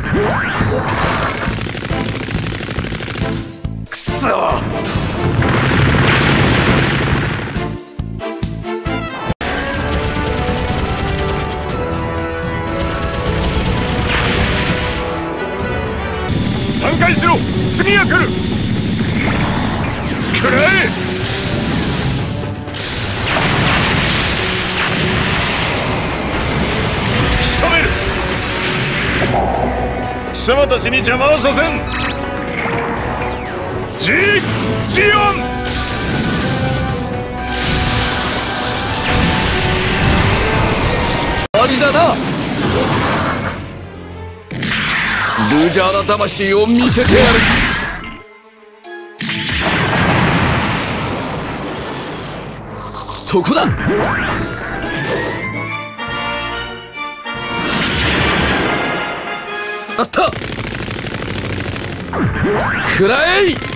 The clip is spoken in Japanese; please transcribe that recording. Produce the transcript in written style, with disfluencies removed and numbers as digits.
くそ。 3回しろ。次が来る。食らえ。仕留める。貴様たちに邪魔はさせん。ジオン。 ありだな。ルジャーな魂を見せてやる。どこだ。あった。くらえ。